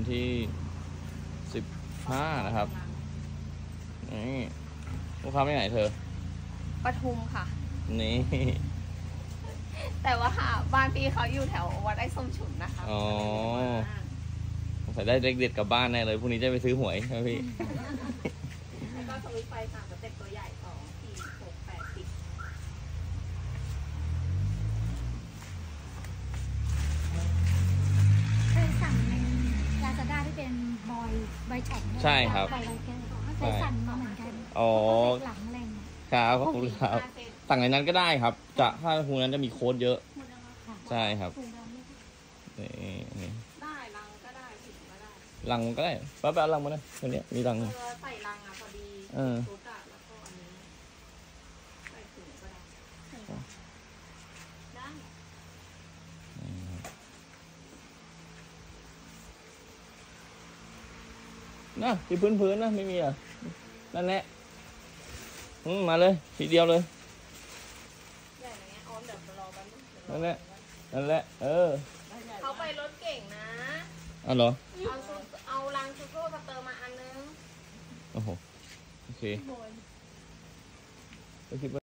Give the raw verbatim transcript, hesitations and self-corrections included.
ที่สิบห้านะครับนี่ลูกค้าไปไหนเธอปทุมค่ะนี่แต่ว่าบ้านพี่เขาอยู่แถววัดไอ้ส้มฉุนนะคะอ๋อใส่ได้เด็กๆกลับบ้านแน่เลยพรุ่งนี้จะไปซื้อหวยครับพี่แล้วก็สวิตช์ไฟสามสเต็ปตัวใหญ่สองสี่หกแปดสิบเคยสั่งในลาซาด้าที่เป็นบอยบอยช็อปใช่ครับบอยไลเกอร์เคยสั่งมาเหมือนกันอ๋อหลังอะไรครับขอบคุณครับสั่งในนั้นก็ได้ครับจะถ้าพวกนั้นจะมีโค้ดเยอะใช่ครับนี่ได้ลังก็ได้ถุงก็ได้ลังก็ได้ป้าไปเอาลังมาเลยตัวนี้มีลังใส่ลังอ่ะพอดีเออชุดอ่ะแล้วก็อันนี้ใส่ถุงก็ได้ได้นะที่พื้นพื้นนะไม่มีอ่ะนั่นแหละมาเลยทีเดียวเลยนั่นแหละนั่นแหละเออเขาไปรถเก่งนะอ๋อเหรอเอาเอาลังชูโก้สเตอร์มาอันนึงโอ้โหโอเค